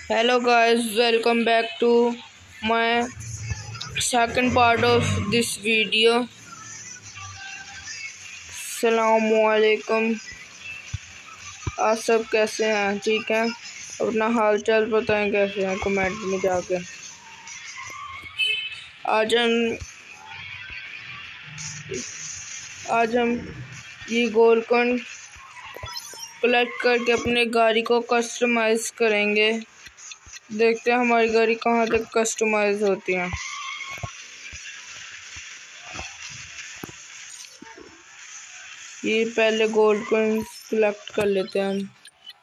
Hello guys, welcome back to my second part of this video. Assalamualaikum। आप सब कैसे हैं? ठीक हैं? अपना हाल चाल बताएं कैसे हैं कमेंट में जाके। आज हम ये गोल्ड कलेक्ट करके अपने गाड़ी को कस्टमाइज करेंगे। देखते हैं हमारी गाड़ी कहाँ तक कस्टमाइज होती है। ये पहले गोल्ड कॉइंस कलेक्ट कर लेते हैं हम।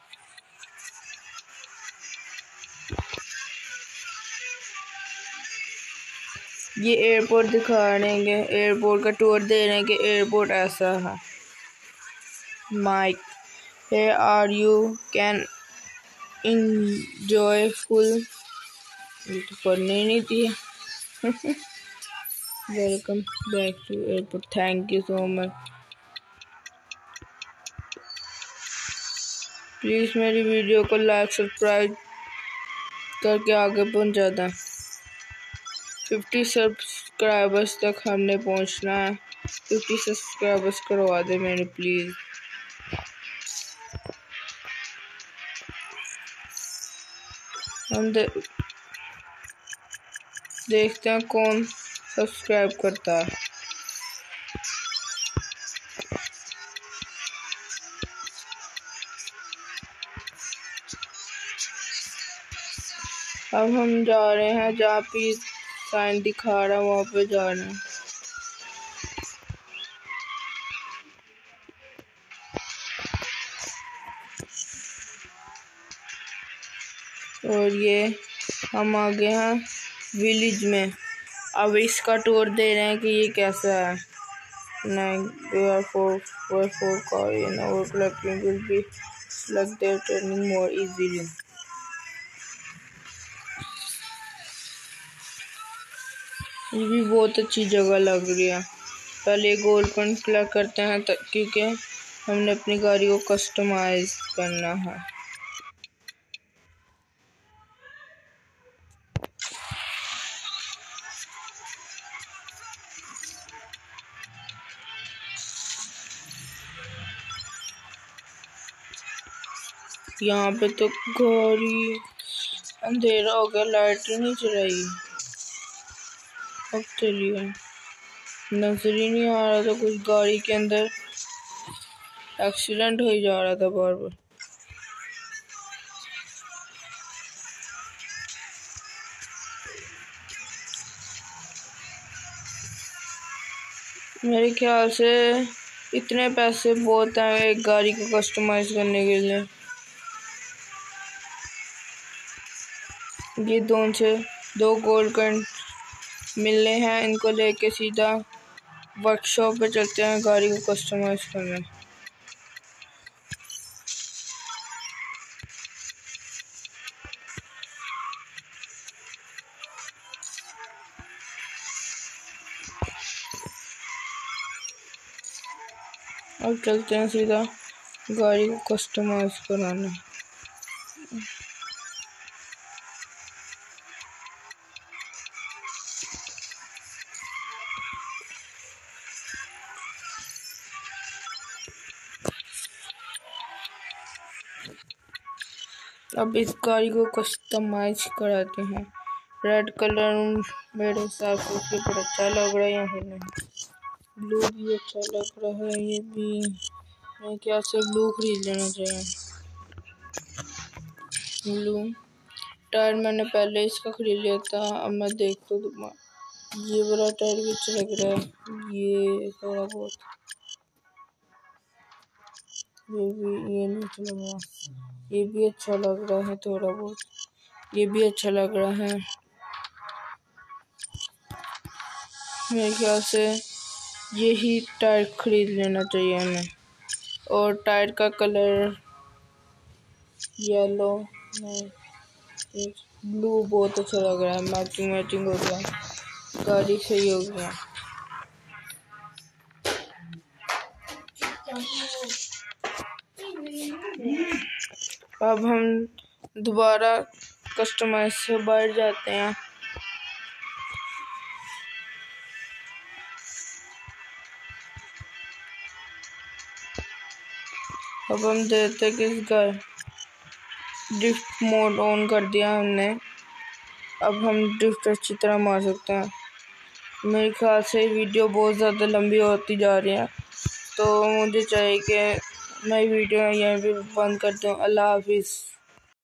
ये एयरपोर्ट दिखा देंगे, एयरपोर्ट का टूर दे रहे हैं कि एयरपोर्ट ऐसा है। Mic here are you can enjoy full। ये तो पढ़ने ही नहीं दिया। Welcome back to airport, thank you so much. Please मेरी वीडियो को लाइक सब्सक्राइब करके आगे पहुंचा दें। 50 सब्सक्राइबर्स तक हमने पहुंचना है। 50 सब्सक्राइबर्स करवा दे मेरे प्लीज़। हम देखते हैं कौन सब्सक्राइब करता है। अब हम जा रहे हैं जहाँ पे साइन दिखा रहा है, वहाँ पे जा रहे हैं। और ये हम आ गए हैं विलेज में। अब इसका टूर दे रहे हैं कि ये कैसा है। Four car in our collecting will be like they're turning more easily। ये भी बहुत अच्छी जगह लग रही है। पहले गोल्ड कॉइन कलेक्ट करते हैं क्योंकि हमने अपनी गाड़ी को कस्टमाइज करना है। यहाँ पे तो गाड़ी अंधेरा हो गया, लाइट ही नहीं चलाई। अब चलिए, नजर ही नहीं आ रहा था कुछ। गाड़ी के अंदर एक्सीडेंट हो ही जा रहा था बार बार। मेरे ख्याल से इतने पैसे बहुत हैं एक गाड़ी को कस्टमाइज करने के लिए। ये दो गोल्ड कॉइन मिलने हैं, इनको लेके सीधा वर्कशॉप पे चलते हैं गाड़ी को कस्टमाइज करने। अब चलते हैं सीधा गाड़ी को कस्टमाइज कराने। अब इस गाड़ी को कस्टमाइज कराते हैं। रेड कलर मेरे हिसाब से उसके ऊपर अच्छा लग रहा है या फिर नहीं। ब्लू भी अच्छा लग रहा है। ये भी मैं क्या से ब्लू खरीद लेना चाहिए। ब्लू टायर मैंने पहले इसका खरीद लिया था। अब मैं देखता हूँ ये वाला टायर भी अच्छा लग रहा है। ये थोड़ा बहुत, ये नहीं अच्छा लग रहा। ये भी अच्छा लग रहा है थोड़ा बहुत। ये भी अच्छा लग रहा है। मेरे ख्याल से यही टायर खरीद लेना चाहिए हमें। और टायर का कलर येलो नहीं, ब्लू बहुत अच्छा लग रहा है। मैचिंग हो गया, गाड़ी सही हो गया। अब हम दोबारा कस्टमाइज से बाहर जाते हैं। अब हम देखते हैं किस गाय ड्रिफ्ट मोड ऑन कर दिया हमने। अब हम ड्रिफ्ट अच्छी तरह मार सकते हैं। मेरे ख्याल से वीडियो बहुत ज़्यादा लंबी होती जा रही है, तो मुझे चाहिए कि मैं वीडियो यहीं पे बंद कर दूँ। अल्लाह हाफिज़।